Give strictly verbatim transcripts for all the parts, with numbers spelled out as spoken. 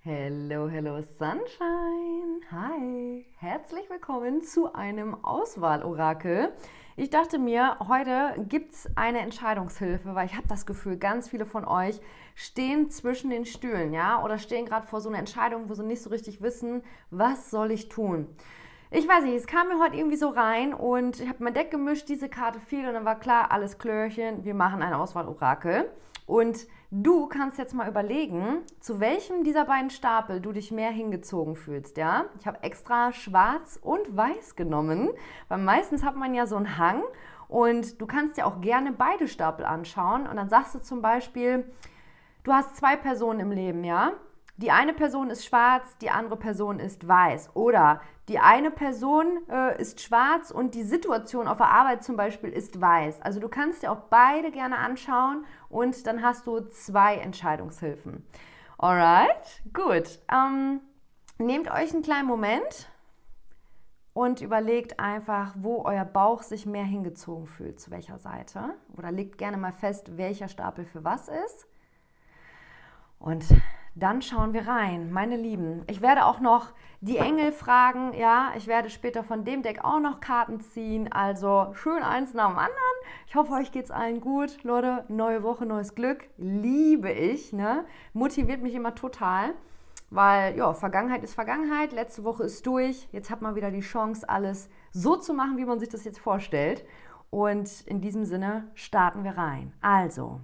Hello, hello Sunshine. Hi, herzlich willkommen zu einem Auswahlorakel. Ich dachte mir, heute gibt es eine Entscheidungshilfe, weil ich habe das Gefühl, ganz viele von euch stehen zwischen den Stühlen, ja, oder stehen gerade vor so einer Entscheidung, wo sie nicht so richtig wissen, was soll ich tun. Ich weiß nicht, es kam mir heute irgendwie so rein und ich habe mein Deck gemischt, diese Karte fiel und dann war klar, alles Klärchen, wir machen ein Auswahlorakel. Und du kannst jetzt mal überlegen, zu welchem dieser beiden Stapel du dich mehr hingezogen fühlst, ja? Ich habe extra schwarz und weiß genommen, weil meistens hat man ja so einen Hang und du kannst dir auch gerne beide Stapel anschauen und dann sagst du zum Beispiel, du hast zwei Personen im Leben, ja? Die eine Person ist schwarz, die andere Person ist weiß. Oder die eine Person äh, ist schwarz und die Situation auf der Arbeit zum Beispiel ist weiß. Also du kannst dir auch beide gerne anschauen und dann hast du zwei Entscheidungshilfen. Alright, gut. Ähm, nehmt euch einen kleinen Moment und überlegt einfach, wo euer Bauch sich mehr hingezogen fühlt, zu welcher Seite. Oder legt gerne mal fest, welcher Stapel für was ist. Und dann schauen wir rein, meine Lieben. Ich werde auch noch die Engel fragen, ja, ich werde später von dem Deck auch noch Karten ziehen, also schön eins nach dem anderen. Ich hoffe, euch geht's allen gut. Leute, neue Woche, neues Glück, liebe ich, ne? Motiviert mich immer total, weil, ja, Vergangenheit ist Vergangenheit, letzte Woche ist durch, jetzt hat man wieder die Chance, alles so zu machen, wie man sich das jetzt vorstellt. Und in diesem Sinne starten wir rein. Also,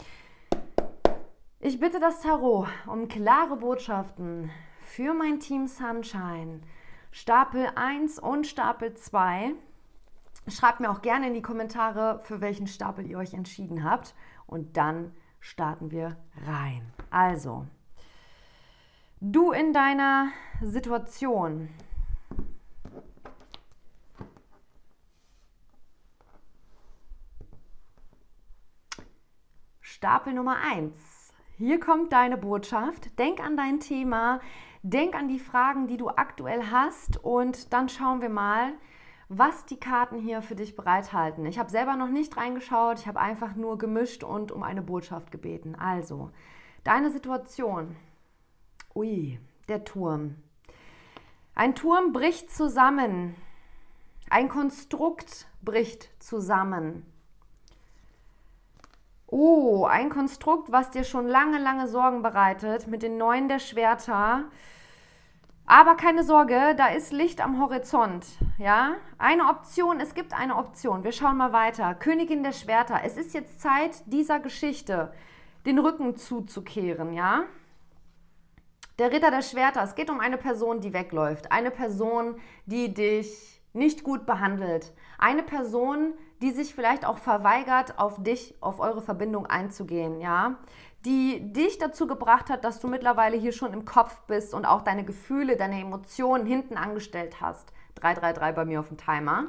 ich bitte das Tarot um klare Botschaften für mein Team Sunshine. Stapel eins und Stapel zwei. Schreibt mir auch gerne in die Kommentare, für welchen Stapel ihr euch entschieden habt. Und dann starten wir rein. Also, du in deiner Situation. Stapel Nummer eins. Hier kommt deine Botschaft. Denk an dein Thema, denk an die Fragen, die du aktuell hast und dann schauen wir mal, was die Karten hier für dich bereithalten. Ich habe selber noch nicht reingeschaut, ich habe einfach nur gemischt und um eine Botschaft gebeten. Also, deine Situation. Ui, der Turm. Ein Turm bricht zusammen. Ein Konstrukt bricht zusammen. Oh, ein Konstrukt, was dir schon lange, lange Sorgen bereitet, mit den Neun der Schwerter. Aber keine Sorge, da ist Licht am Horizont. Ja? Eine Option, es gibt eine Option. Wir schauen mal weiter. Königin der Schwerter. Es ist jetzt Zeit, dieser Geschichte den Rücken zuzukehren. Ja? Der Ritter der Schwerter. Es geht um eine Person, die wegläuft. Eine Person, die dich nicht gut behandelt. Eine Person, die sich vielleicht auch verweigert, auf dich, auf eure Verbindung einzugehen, ja, die dich dazu gebracht hat, dass du mittlerweile hier schon im Kopf bist und auch deine Gefühle, deine Emotionen hinten angestellt hast. drei drei drei bei mir auf dem Timer.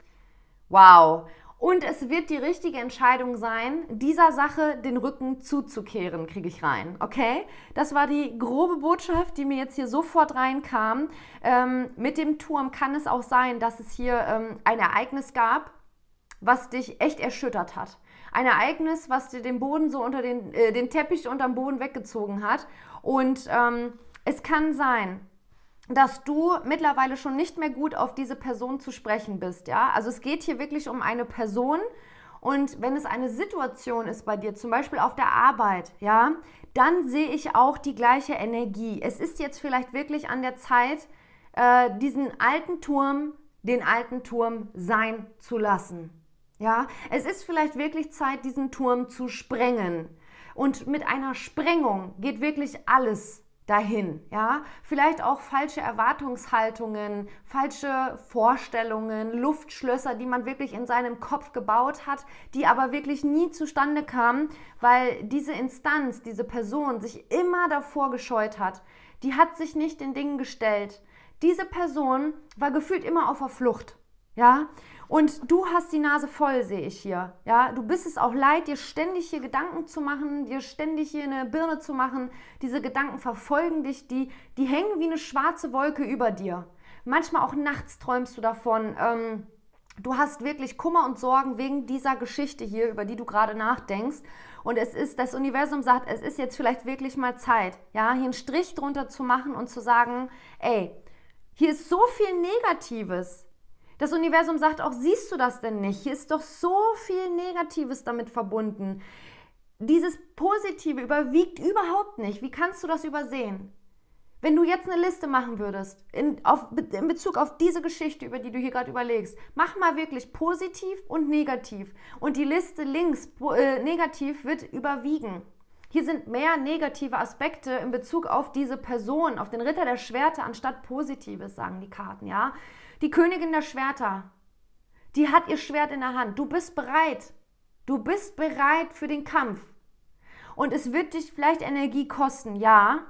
Wow. Und es wird die richtige Entscheidung sein, dieser Sache den Rücken zuzukehren, kriege ich rein, okay? Das war die grobe Botschaft, die mir jetzt hier sofort reinkam. Ähm, mit dem Turm kann es auch sein, dass es hier ähm, ein Ereignis gab, was dich echt erschüttert hat. Ein Ereignis, was dir den Boden so unter den, äh, den Teppich unterm Boden weggezogen hat. Und ähm, es kann sein, dass du mittlerweile schon nicht mehr gut auf diese Person zu sprechen bist, ja? Also es geht hier wirklich um eine Person und wenn es eine Situation ist bei dir, zum Beispiel auf der Arbeit, ja, dann sehe ich auch die gleiche Energie. Es ist jetzt vielleicht wirklich an der Zeit, äh, diesen alten Turm, den alten Turm sein zu lassen. Ja, es ist vielleicht wirklich Zeit, diesen Turm zu sprengen. Und mit einer Sprengung geht wirklich alles dahin. Ja, vielleicht auch falsche Erwartungshaltungen, falsche Vorstellungen, Luftschlösser, die man wirklich in seinem Kopf gebaut hat, die aber wirklich nie zustande kamen, weil diese Instanz, diese Person sich immer davor gescheut hat. Die hat sich nicht den Dingen gestellt. Diese Person war gefühlt immer auf der Flucht. Ja, und du hast die Nase voll, sehe ich hier. Ja, du bist es auch leid, dir ständig hier Gedanken zu machen, dir ständig hier eine Birne zu machen. Diese Gedanken verfolgen dich, die, die hängen wie eine schwarze Wolke über dir. Manchmal auch nachts träumst du davon, ähm, Du hast wirklich Kummer und Sorgen wegen dieser Geschichte hier, über die du gerade nachdenkst. Und es ist, das Universum sagt, es ist jetzt vielleicht wirklich mal Zeit, ja, hier einen Strich drunter zu machen und zu sagen, ey, hier ist so viel Negatives. Das Universum sagt auch, siehst du das denn nicht? Hier ist doch so viel Negatives damit verbunden. Dieses Positive überwiegt überhaupt nicht. Wie kannst du das übersehen? Wenn du jetzt eine Liste machen würdest, in, auf, in Bezug auf diese Geschichte, über die du hier gerade überlegst, mach mal wirklich positiv und negativ. Und die Liste links, äh, negativ, wird überwiegen. Hier sind mehr negative Aspekte in Bezug auf diese Person, auf den Ritter der Schwerter, anstatt Positives, sagen die Karten, ja. Die Königin der Schwerter, die hat ihr Schwert in der Hand. Du bist bereit. Du bist bereit für den Kampf. Und es wird dich vielleicht Energie kosten, ja.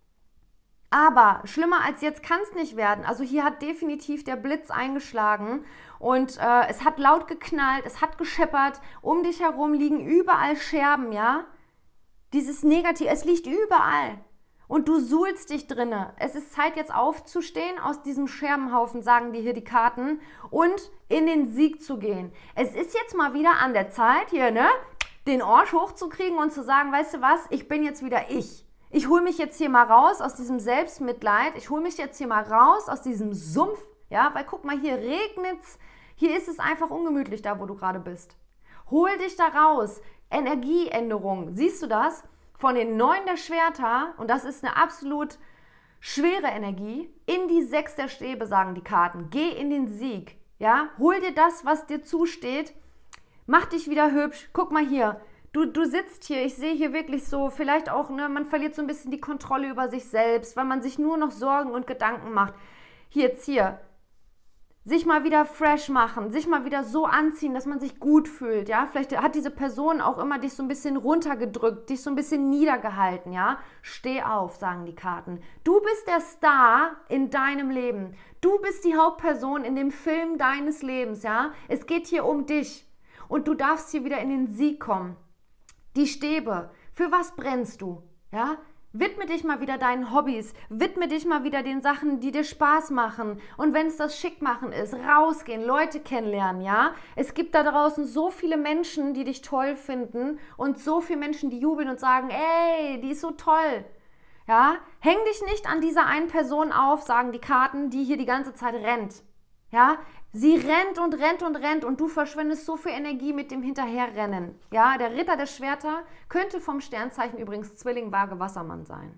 Aber schlimmer als jetzt kann es nicht werden. Also hier hat definitiv der Blitz eingeschlagen und äh, es hat laut geknallt, es hat gescheppert. Um dich herum liegen überall Scherben, ja. Dieses Negativ, es liegt überall. Und du suhlst dich drinne. Es ist Zeit, jetzt aufzustehen aus diesem Scherbenhaufen, sagen dir hier die Karten, und in den Sieg zu gehen. Es ist jetzt mal wieder an der Zeit, hier, ne, den Arsch hochzukriegen und zu sagen, weißt du was, ich bin jetzt wieder ich. Ich hole mich jetzt hier mal raus aus diesem Selbstmitleid. Ich hole mich jetzt hier mal raus aus diesem Sumpf. Ja, weil guck mal, hier regnet's. Hier ist es einfach ungemütlich, da wo du gerade bist. Hol dich da raus. Energieänderung. Siehst du das? Von den neun der Schwerter, und das ist eine absolut schwere Energie, in die sechs der Stäbe, sagen die Karten. Geh in den Sieg. Ja, hol dir das, was dir zusteht. Mach dich wieder hübsch. Guck mal hier. Du, du sitzt hier, ich sehe hier wirklich so, vielleicht auch, ne, man verliert so ein bisschen die Kontrolle über sich selbst, weil man sich nur noch Sorgen und Gedanken macht. Hier, jetzt hier, sich mal wieder fresh machen, sich mal wieder so anziehen, dass man sich gut fühlt, ja. Vielleicht hat diese Person auch immer dich so ein bisschen runtergedrückt, dich so ein bisschen niedergehalten, ja. Steh auf, sagen die Karten. Du bist der Star in deinem Leben. Du bist die Hauptperson in dem Film deines Lebens, ja. Es geht hier um dich und du darfst hier wieder in den Sieg kommen. Die Stäbe, für was brennst du? Ja? Widme dich mal wieder deinen Hobbys, widme dich mal wieder den Sachen, die dir Spaß machen. Und wenn es das Schickmachen ist, rausgehen, Leute kennenlernen, ja? Es gibt da draußen so viele Menschen, die dich toll finden und so viele Menschen, die jubeln und sagen, ey, die ist so toll. Ja? Häng dich nicht an dieser einen Person auf, sagen die Karten, die hier die ganze Zeit rennt. Ja? Sie rennt und rennt und rennt und du verschwendest so viel Energie mit dem Hinterherrennen. Ja, der Ritter der Schwerter könnte vom Sternzeichen übrigens Zwilling, Waage, Wassermann sein.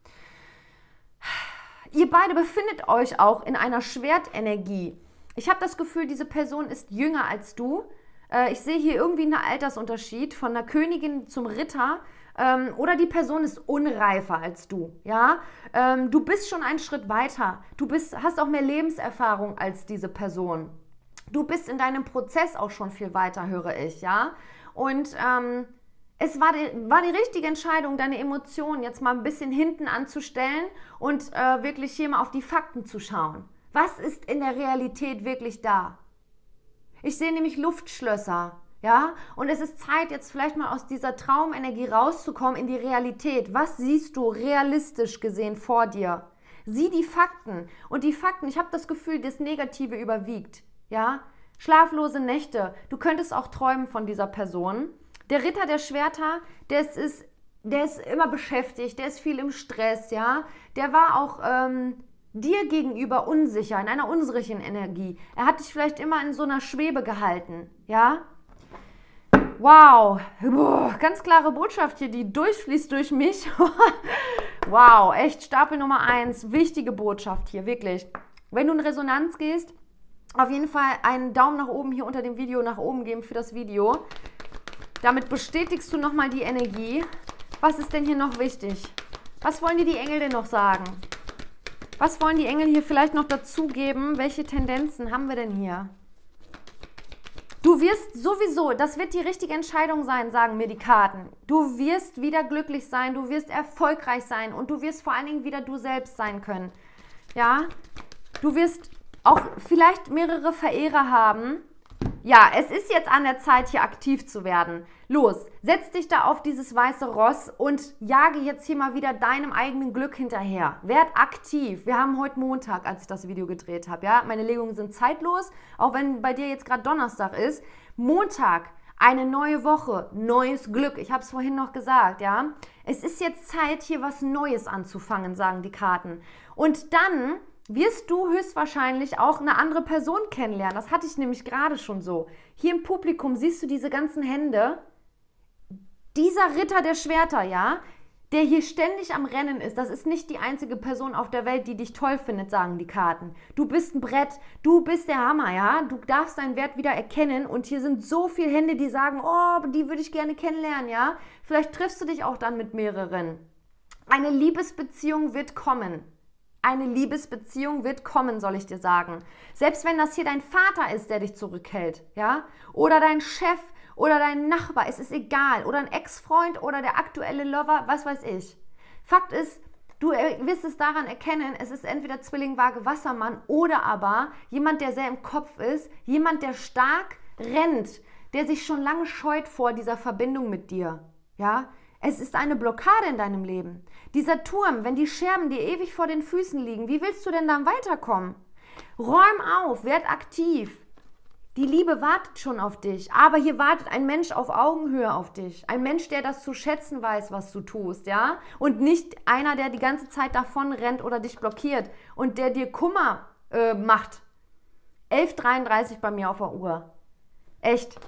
Ihr beide befindet euch auch in einer Schwertenergie. Ich habe das Gefühl, diese Person ist jünger als du. Äh, ich sehe hier irgendwie einen Altersunterschied von der Königin zum Ritter. Ähm, oder die Person ist unreifer als du, ja. Ähm, du bist schon einen Schritt weiter. Du bist, hast auch mehr Lebenserfahrung als diese Person. Du bist in deinem Prozess auch schon viel weiter, höre ich, ja. Und ähm, es war die, war die richtige Entscheidung, deine Emotionen jetzt mal ein bisschen hinten anzustellen und äh, wirklich hier mal auf die Fakten zu schauen. Was ist in der Realität wirklich da? Ich sehe nämlich Luftschlösser. Ja, und es ist Zeit, jetzt vielleicht mal aus dieser Traumenergie rauszukommen in die Realität. Was siehst du realistisch gesehen vor dir? Sieh die Fakten. Und die Fakten, ich habe das Gefühl, das Negative überwiegt. Ja, schlaflose Nächte. Du könntest auch träumen von dieser Person. Der Ritter der Schwerter, der ist, der ist immer beschäftigt, der ist viel im Stress, ja. Der war auch ähm, dir gegenüber unsicher, in einer unsicheren Energie. Er hat dich vielleicht immer in so einer Schwebe gehalten, ja. Wow, Boah, ganz klare Botschaft hier, die durchfließt durch mich. Wow, echt Stapel Nummer eins, wichtige Botschaft hier, wirklich. Wenn du in Resonanz gehst, auf jeden Fall einen Daumen nach oben hier unter dem Video nach oben geben für das Video. Damit bestätigst du nochmal die Energie. Was ist denn hier noch wichtig? Was wollen dir die Engel denn noch sagen? Was wollen die Engel hier vielleicht noch dazugeben? Welche Tendenzen haben wir denn hier? Du wirst sowieso, das wird die richtige Entscheidung sein, sagen mir die Karten. Du wirst wieder glücklich sein, du wirst erfolgreich sein und du wirst vor allen Dingen wieder du selbst sein können. Ja, du wirst auch vielleicht mehrere Verehrer haben. Ja, es ist jetzt an der Zeit, hier aktiv zu werden. Los, setz dich da auf dieses weiße Ross und jage jetzt hier mal wieder deinem eigenen Glück hinterher. Werd aktiv. Wir haben heute Montag, als ich das Video gedreht habe. Ja? Meine Legungen sind zeitlos, auch wenn bei dir jetzt gerade Donnerstag ist. Montag, eine neue Woche, neues Glück. Ich habe es vorhin noch gesagt, ja. Es ist jetzt Zeit, hier was Neues anzufangen, sagen die Karten. Und dann wirst du höchstwahrscheinlich auch eine andere Person kennenlernen. Das hatte ich nämlich gerade schon so. Hier im Publikum siehst du diese ganzen Hände. Dieser Ritter der Schwerter, ja, der hier ständig am Rennen ist, das ist nicht die einzige Person auf der Welt, die dich toll findet, sagen die Karten. Du bist ein Brett, du bist der Hammer, ja. Du darfst deinen Wert wieder erkennen und hier sind so viele Hände, die sagen, oh, die würde ich gerne kennenlernen, ja. Vielleicht triffst du dich auch dann mit mehreren. Eine Liebesbeziehung wird kommen. Eine Liebesbeziehung wird kommen, soll ich dir sagen. Selbst wenn das hier dein Vater ist, der dich zurückhält, ja, oder dein Chef oder dein Nachbar, es ist egal, oder ein Ex-Freund oder der aktuelle Lover, was weiß ich. Fakt ist, du wirst es daran erkennen, es ist entweder Zwilling, Waage, Wassermann oder aber jemand, der sehr im Kopf ist, jemand, der stark rennt, der sich schon lange scheut vor dieser Verbindung mit dir, ja. Es ist eine Blockade in deinem Leben. Dieser Turm, wenn die Scherben dir ewig vor den Füßen liegen, wie willst du denn dann weiterkommen? Räum auf, werd aktiv. Die Liebe wartet schon auf dich, aber hier wartet ein Mensch auf Augenhöhe auf dich. Ein Mensch, der das zu schätzen weiß, was du tust, ja? Und nicht einer, der die ganze Zeit davon rennt oder dich blockiert und der dir Kummer äh, macht. elf Uhr dreiunddreißig bei mir auf der Uhr. Echt.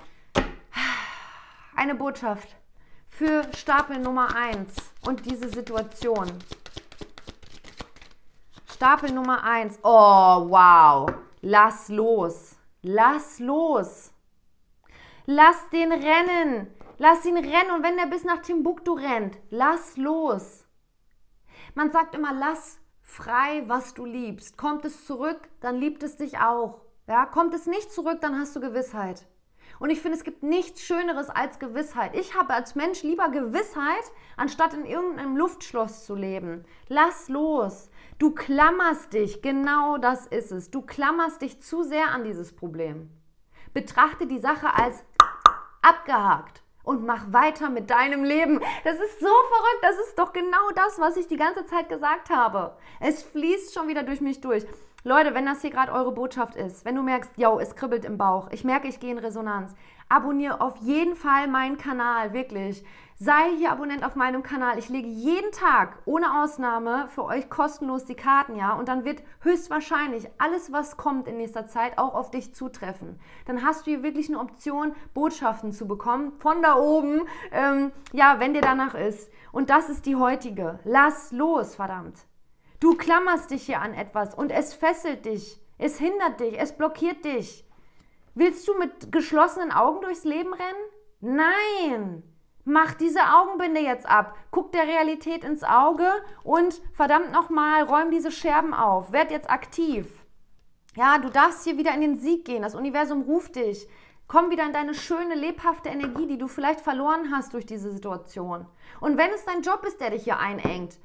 Eine Botschaft für Stapel Nummer eins und diese Situation. Stapel Nummer eins. Oh, wow. Lass los. Lass los. Lass den rennen. Lass ihn rennen. Und wenn der bis nach Timbuktu rennt, lass los. Man sagt immer, lass frei, was du liebst. Kommt es zurück, dann liebt es dich auch. Ja? Kommt es nicht zurück, dann hast du Gewissheit. Und ich finde, es gibt nichts Schöneres als Gewissheit. Ich habe als Mensch lieber Gewissheit, anstatt in irgendeinem Luftschloss zu leben. Lass los. Du klammerst dich, genau das ist es. Du klammerst dich zu sehr an dieses Problem. Betrachte die Sache als abgehakt und mach weiter mit deinem Leben. Das ist so verrückt, das ist doch genau das, was ich die ganze Zeit gesagt habe. Es fließt schon wieder durch mich durch. Leute, wenn das hier gerade eure Botschaft ist, wenn du merkst, yo, es kribbelt im Bauch, ich merke, ich gehe in Resonanz, abonniere auf jeden Fall meinen Kanal, wirklich. Sei hier Abonnent auf meinem Kanal. Ich lege jeden Tag, ohne Ausnahme, für euch kostenlos die Karten, ja, und dann wird höchstwahrscheinlich alles, was kommt in nächster Zeit, auch auf dich zutreffen. Dann hast du hier wirklich eine Option, Botschaften zu bekommen, von da oben, ähm, ja, wenn dir danach ist. Und das ist die heutige. Lass los, verdammt. Du klammerst dich hier an etwas und es fesselt dich, es hindert dich, es blockiert dich. Willst du mit geschlossenen Augen durchs Leben rennen? Nein! Mach diese Augenbinde jetzt ab, guck der Realität ins Auge und verdammt nochmal, räum diese Scherben auf, werd jetzt aktiv. Ja, du darfst hier wieder in den Sieg gehen, das Universum ruft dich. Komm wieder in deine schöne, lebhafte Energie, die du vielleicht verloren hast durch diese Situation. Und wenn es dein Job ist, der dich hier einengt,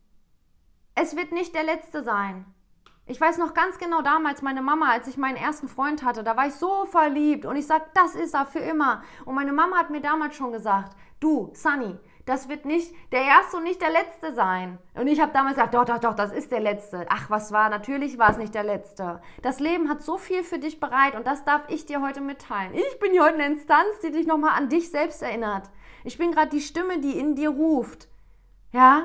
es wird nicht der letzte sein. Ich weiß noch ganz genau damals, meine Mama, als ich meinen ersten Freund hatte, da war ich so verliebt und ich sag, das ist er für immer. Und meine Mama hat mir damals schon gesagt, du, Sunny, das wird nicht der erste und nicht der letzte sein. Und ich habe damals gesagt, doch, doch, doch, das ist der letzte. Ach, was war? Natürlich war es nicht der letzte. Das Leben hat so viel für dich bereit und das darf ich dir heute mitteilen. Ich bin hier heute eine Instanz, die dich nochmal an dich selbst erinnert. Ich bin gerade die Stimme, die in dir ruft. Ja?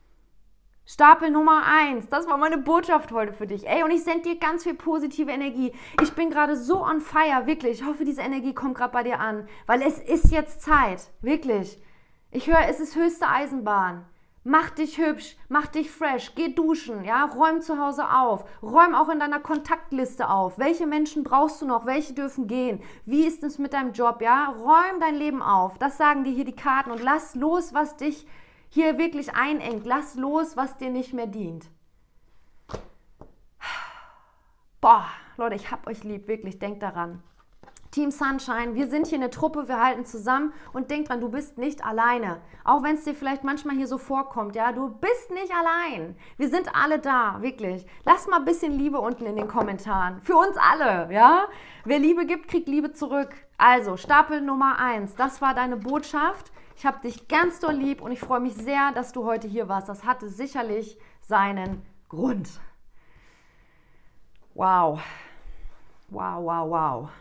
Stapel Nummer eins, das war meine Botschaft heute für dich. Ey, und ich sende dir ganz viel positive Energie. Ich bin gerade so on fire, wirklich. Ich hoffe, diese Energie kommt gerade bei dir an, weil es ist jetzt Zeit, wirklich. Ich höre, es ist höchste Eisenbahn. Mach dich hübsch, mach dich fresh, geh duschen, ja, räum zu Hause auf, räum auch in deiner Kontaktliste auf. Welche Menschen brauchst du noch, welche dürfen gehen? Wie ist es mit deinem Job, ja? Räum dein Leben auf, das sagen dir hier die Karten und lass los, was dich hier wirklich einengt. Lass los, was dir nicht mehr dient. Boah, Leute, ich hab euch lieb, wirklich, denkt daran. Team Sunshine, wir sind hier eine Truppe, wir halten zusammen und denk dran, du bist nicht alleine. Auch wenn es dir vielleicht manchmal hier so vorkommt, ja, du bist nicht allein. Wir sind alle da, wirklich. Lass mal ein bisschen Liebe unten in den Kommentaren. Für uns alle, ja. Wer Liebe gibt, kriegt Liebe zurück. Also, Stapel Nummer eins, das war deine Botschaft. Ich habe dich ganz doll lieb und ich freue mich sehr, dass du heute hier warst. Das hatte sicherlich seinen Grund. Wow. Wow, wow, wow.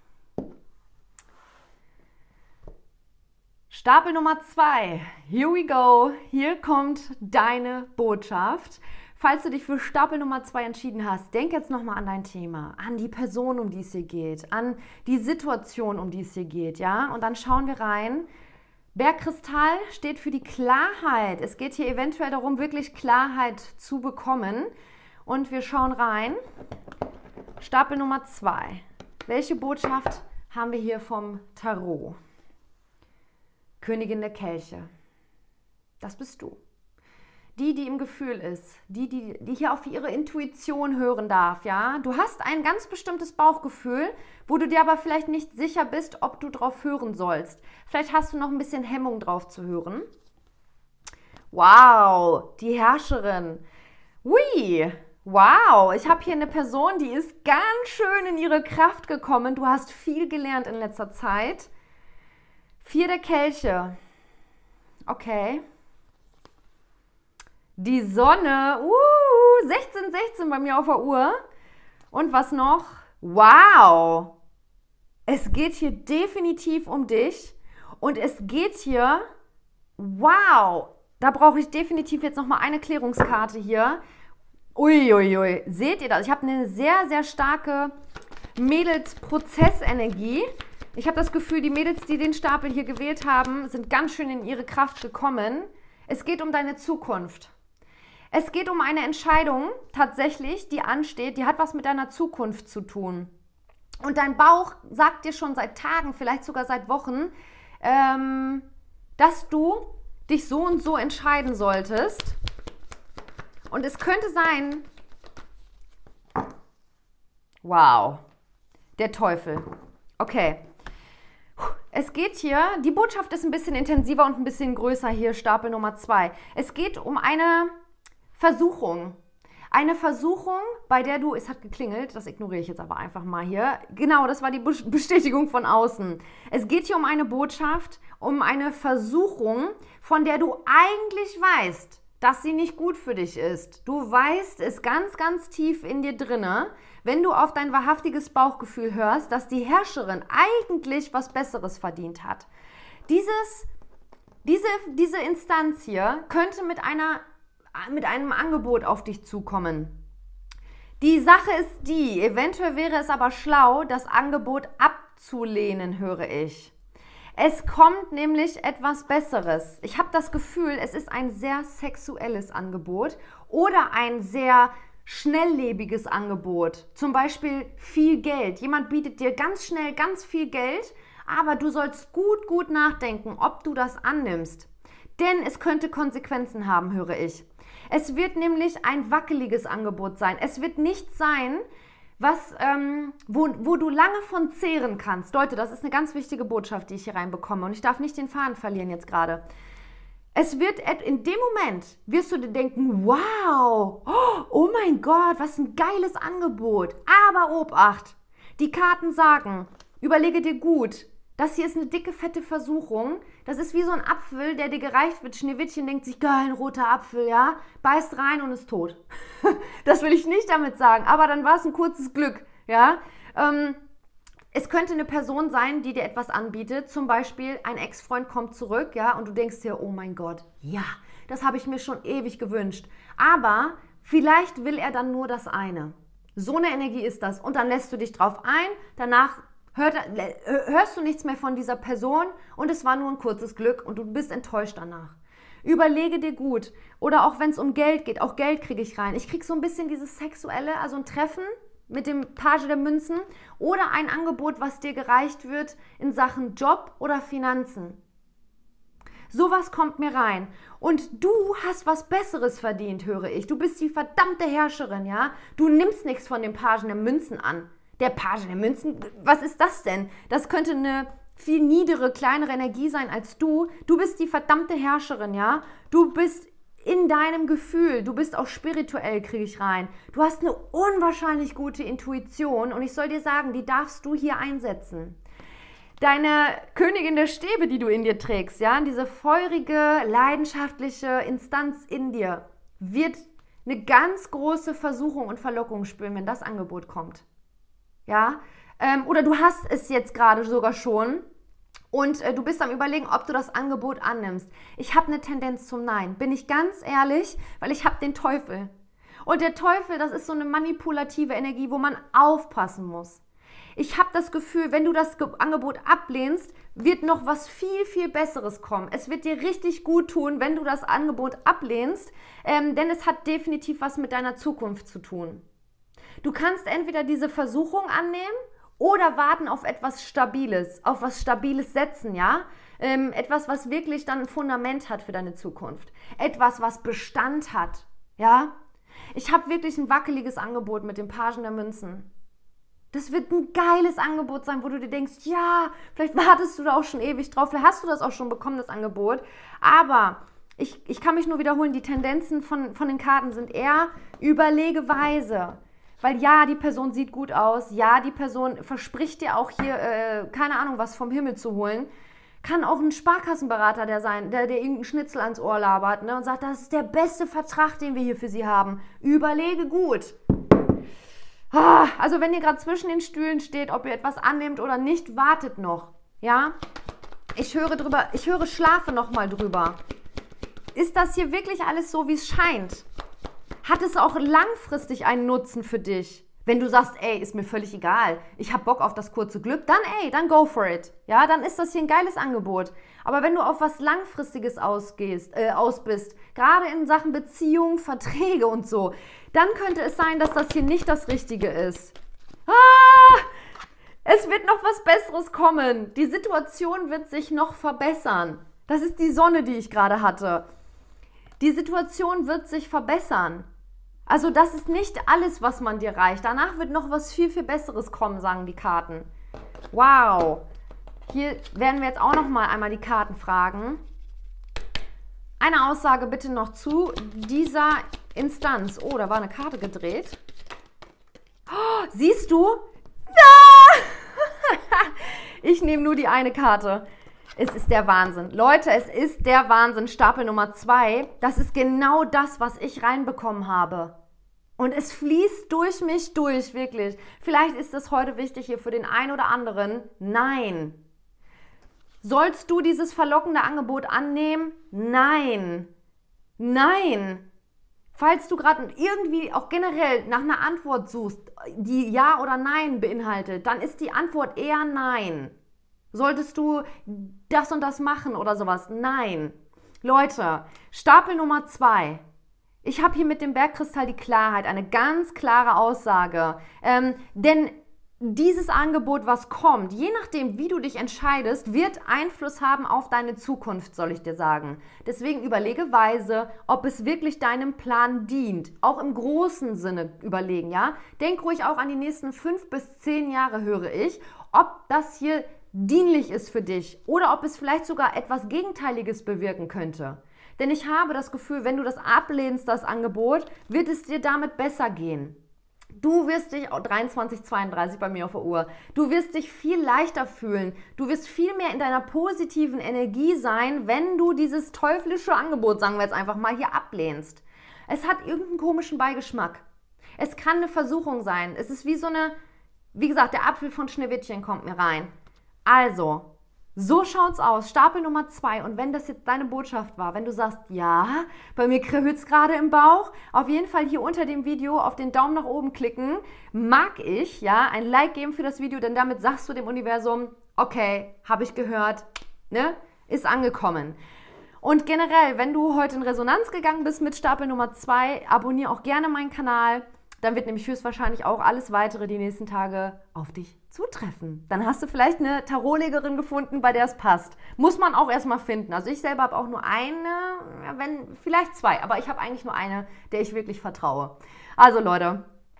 Stapel Nummer zwei. Here we go. Hier kommt deine Botschaft. Falls du dich für Stapel Nummer zwei entschieden hast, denk jetzt nochmal an dein Thema, an die Person, um die es hier geht, an die Situation, um die es hier geht, ja? Und dann schauen wir rein. Bergkristall steht für die Klarheit. Es geht hier eventuell darum, wirklich Klarheit zu bekommen. Und wir schauen rein. Stapel Nummer zwei. Welche Botschaft haben wir hier vom Tarot? Königin der Kelche. Das bist du. Die, die im Gefühl ist, die, die, die hier auf ihre Intuition hören darf, ja. Du hast ein ganz bestimmtes Bauchgefühl, wo du dir aber vielleicht nicht sicher bist, ob du drauf hören sollst. Vielleicht hast du noch ein bisschen Hemmung drauf zu hören. Wow, die Herrscherin. Ui, wow, ich habe hier eine Person, die ist ganz schön in ihre Kraft gekommen. Du hast viel gelernt in letzter Zeit. Vier der Kelche. Okay. Die Sonne. Uh, sechzehn sechzehn bei mir auf der Uhr. Und was noch? Wow. Es geht hier definitiv um dich. Und es geht hier... Wow. Da brauche ich definitiv jetzt nochmal eine Klärungskarte hier. Uiuiui. Ui, ui. Seht ihr das? Ich habe eine sehr, sehr starke Mädelsprozessenergie. Ich habe das Gefühl, die Mädels, die den Stapel hier gewählt haben, sind ganz schön in ihre Kraft gekommen. Es geht um deine Zukunft. Es geht um eine Entscheidung tatsächlich, die ansteht, die hat was mit deiner Zukunft zu tun. Und dein Bauch sagt dir schon seit Tagen, vielleicht sogar seit Wochen, ähm, dass du dich so und so entscheiden solltest. Und es könnte sein, wow, der Teufel. Okay. Es geht hier, die Botschaft ist ein bisschen intensiver und ein bisschen größer hier, Stapel Nummer zwei. Es geht um eine Versuchung. Eine Versuchung, bei der du, es hat geklingelt, das ignoriere ich jetzt aber einfach mal hier. Genau, das war die Bestätigung von außen. Es geht hier um eine Botschaft, um eine Versuchung, von der du eigentlich weißt, dass sie nicht gut für dich ist. Du weißt es ganz, ganz tief in dir drinne, wenn du auf dein wahrhaftiges Bauchgefühl hörst, dass die Herrscherin eigentlich was Besseres verdient hat. Dieses, diese, diese Instanz hier könnte mit, einer, mit einem Angebot auf dich zukommen. Die Sache ist die, eventuell wäre es aber schlau, das Angebot abzulehnen, höre ich. Es kommt nämlich etwas Besseres. Ich habe das Gefühl, es ist ein sehr sexuelles Angebot oder ein sehr schnelllebiges Angebot. Zum Beispiel viel Geld. Jemand bietet dir ganz schnell ganz viel Geld, aber du sollst gut, gut nachdenken, ob du das annimmst. Denn es könnte Konsequenzen haben, höre ich. Es wird nämlich ein wackeliges Angebot sein. Es wird nichts sein, was, ähm, wo, wo du lange von zehren kannst. Leute, das ist eine ganz wichtige Botschaft, die ich hier reinbekomme. Und ich darf nicht den Faden verlieren jetzt gerade. Es wird, in dem Moment wirst du dir denken, wow, oh mein Gott, was ein geiles Angebot. Aber Obacht, die Karten sagen, überlege dir gut, das hier ist eine dicke, fette Versuchung. Das ist wie so ein Apfel, der dir gereicht wird. Schneewittchen denkt sich, geil, ein roter Apfel, ja, beißt rein und ist tot. Das will ich nicht damit sagen, aber dann war es ein kurzes Glück, ja. Ähm, es könnte eine Person sein, die dir etwas anbietet, zum Beispiel ein Ex-Freund kommt zurück, ja, und du denkst dir, oh mein Gott, ja, das habe ich mir schon ewig gewünscht. Aber vielleicht will er dann nur das eine. So eine Energie ist das. Und dann lässt du dich drauf ein, danach Hört, hörst du nichts mehr von dieser Person und es war nur ein kurzes Glück und du bist enttäuscht danach. Überlege dir gut. Oder auch wenn es um Geld geht, auch Geld kriege ich rein. Ich kriege so ein bisschen dieses Sexuelle, also ein Treffen mit dem Page der Münzen oder ein Angebot, was dir gereicht wird in Sachen Job oder Finanzen. Sowas kommt mir rein. Und du hast was Besseres verdient, höre ich. Du bist die verdammte Herrscherin, ja? Du nimmst nichts von dem Pagen der Münzen an. Der Page der Münzen, was ist das denn? Das könnte eine viel niedere, kleinere Energie sein als du. Du bist die verdammte Herrscherin, ja? Du bist in deinem Gefühl, du bist auch spirituell, kriege ich rein. Du hast eine unwahrscheinlich gute Intuition und ich soll dir sagen, die darfst du hier einsetzen. Deine Königin der Stäbe, die du in dir trägst, ja, diese feurige, leidenschaftliche Instanz in dir, wird eine ganz große Versuchung und Verlockung spüren, wenn das Angebot kommt. Ja, ähm, oder du hast es jetzt gerade sogar schon und äh, du bist am Überlegen, ob du das Angebot annimmst. Ich habe eine Tendenz zum Nein, bin ich ganz ehrlich, weil ich habe den Teufel. Und der Teufel, das ist so eine manipulative Energie, wo man aufpassen muss. Ich habe das Gefühl, wenn du das Angebot ablehnst, wird noch was viel, viel Besseres kommen. Es wird dir richtig gut tun, wenn du das Angebot ablehnst, ähm, denn es hat definitiv was mit deiner Zukunft zu tun. Du kannst entweder diese Versuchung annehmen oder warten auf etwas Stabiles, auf was Stabiles setzen, ja? Ähm, etwas, was wirklich dann ein Fundament hat für deine Zukunft. Etwas, was Bestand hat, ja? Ich habe wirklich ein wackeliges Angebot mit dem Pagen der Münzen. Das wird ein geiles Angebot sein, wo du dir denkst, ja, vielleicht wartest du da auch schon ewig drauf, vielleicht hast du das auch schon bekommen, das Angebot. Aber ich, ich kann mich nur wiederholen, die Tendenzen von, von den Karten sind eher überlege weise. Weil ja, die Person sieht gut aus, ja, die Person verspricht dir auch hier, äh, keine Ahnung, was vom Himmel zu holen. Kann auch ein Sparkassenberater der sein, der dir irgendeinen Schnitzel ans Ohr labert, ne, und sagt, das ist der beste Vertrag, den wir hier für sie haben. Überlege gut. Also wenn ihr gerade zwischen den Stühlen steht, ob ihr etwas annehmt oder nicht, wartet noch. Ja? Ich höre drüber, ich höre Schlafe nochmal drüber. Ist das hier wirklich alles so, wie es scheint? Hat es auch langfristig einen Nutzen für dich? Wenn du sagst, ey, ist mir völlig egal, ich habe Bock auf das kurze Glück, dann ey, dann go for it. Ja, dann ist das hier ein geiles Angebot. Aber wenn du auf was Langfristiges ausgehst, äh, aus bist, gerade in Sachen Beziehung, Verträge und so, dann könnte es sein, dass das hier nicht das Richtige ist. Ah, es wird noch was Besseres kommen. Die Situation wird sich noch verbessern. Das ist die Sonne, die ich gerade hatte. Die Situation wird sich verbessern. Also das ist nicht alles, was man dir reicht. Danach wird noch was viel, viel Besseres kommen, sagen die Karten. Wow. Hier werden wir jetzt auch noch mal einmal die Karten fragen. Eine Aussage bitte noch zu dieser Instanz. Oh, da war eine Karte gedreht. Oh, siehst du? Ah! Ich nehme nur die eine Karte. Es ist der Wahnsinn. Leute, es ist der Wahnsinn. Stapel Nummer zwei. Das ist genau das, was ich reinbekommen habe. Und es fließt durch mich durch, wirklich. Vielleicht ist es heute wichtig hier für den einen oder anderen. Nein. Sollst du dieses verlockende Angebot annehmen? Nein. Nein. Falls du gerade irgendwie auch generell nach einer Antwort suchst, die Ja oder Nein beinhaltet, dann ist die Antwort eher Nein. Solltest du das und das machen oder sowas? Nein. Leute, Stapel Nummer zwei. Ich habe hier mit dem Bergkristall die Klarheit, eine ganz klare Aussage. Ähm, denn dieses Angebot, was kommt, je nachdem, wie du dich entscheidest, wird Einfluss haben auf deine Zukunft, soll ich dir sagen. Deswegen überlege weise, ob es wirklich deinem Plan dient. Auch im großen Sinne überlegen, ja? Denk ruhig auch an die nächsten fünf bis zehn Jahre, höre ich, ob das hier dienlich ist für dich oder ob es vielleicht sogar etwas Gegenteiliges bewirken könnte. Denn ich habe das Gefühl, wenn du das ablehnst, das Angebot, wird es dir damit besser gehen. Du wirst dich, oh, dreiundzwanzig zweiunddreißig bei mir auf der Uhr, du wirst dich viel leichter fühlen. Du wirst viel mehr in deiner positiven Energie sein, wenn du dieses teuflische Angebot, sagen wir jetzt einfach mal, hier ablehnst. Es hat irgendeinen komischen Beigeschmack. Es kann eine Versuchung sein. Es ist wie so eine, wie gesagt, der Apfel von Schneewittchen kommt mir rein. Also, so schaut's aus. Stapel Nummer zwei. Und wenn das jetzt deine Botschaft war, wenn du sagst, ja, bei mir kribbelt's gerade im Bauch, auf jeden Fall hier unter dem Video auf den Daumen nach oben klicken. Mag ich, ja, ein Like geben für das Video, denn damit sagst du dem Universum, okay, habe ich gehört, ne, ist angekommen. Und generell, wenn du heute in Resonanz gegangen bist mit Stapel Nummer zwei, abonniere auch gerne meinen Kanal. Dann wird nämlich höchstwahrscheinlich auch alles Weitere die nächsten Tage auf dich zutreffen. Dann hast du vielleicht eine Tarotlegerin gefunden, bei der es passt. Muss man auch erstmal finden. Also ich selber habe auch nur eine, wenn vielleicht zwei, aber ich habe eigentlich nur eine, der ich wirklich vertraue. Also Leute,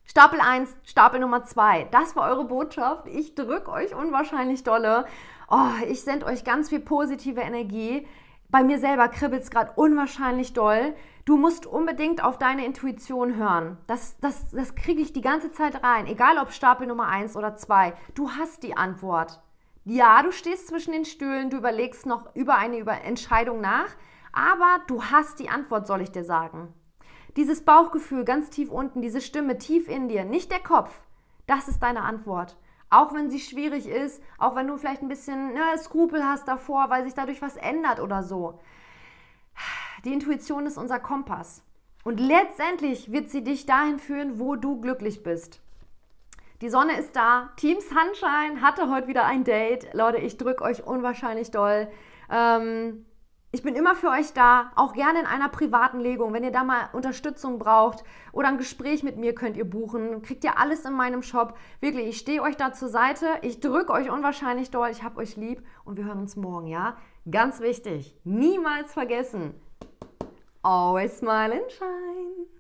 Stapel eins, Stapel Nummer zwei. Das war eure Botschaft. Ich drücke euch unwahrscheinlich dolle. Oh, ich sende euch ganz viel positive Energie. Bei mir selber kribbelt es gerade unwahrscheinlich doll. Du musst unbedingt auf deine Intuition hören. Das, das, das kriege ich die ganze Zeit rein. Egal ob Stapel Nummer eins oder zwei. Du hast die Antwort. Ja, du stehst zwischen den Stühlen, du überlegst noch über eine über Entscheidung nach, aber du hast die Antwort, soll ich dir sagen. Dieses Bauchgefühl ganz tief unten, diese Stimme tief in dir, nicht der Kopf, das ist deine Antwort. Auch wenn sie schwierig ist, auch wenn du vielleicht ein bisschen ne, Skrupel hast davor, weil sich dadurch was ändert oder so. Die Intuition ist unser Kompass. Und letztendlich wird sie dich dahin führen, wo du glücklich bist. Die Sonne ist da. Team Sunshine hatte heute wieder ein Date. Leute, ich drücke euch unwahrscheinlich doll. Ähm, ich bin immer für euch da, auch gerne in einer privaten Legung. Wenn ihr da mal Unterstützung braucht oder ein Gespräch mit mir könnt ihr buchen, kriegt ihr alles in meinem Shop. Wirklich, ich stehe euch da zur Seite. Ich drücke euch unwahrscheinlich doll. Ich hab euch lieb und wir hören uns morgen, ja? Ganz wichtig, niemals vergessen. Always smile and shine.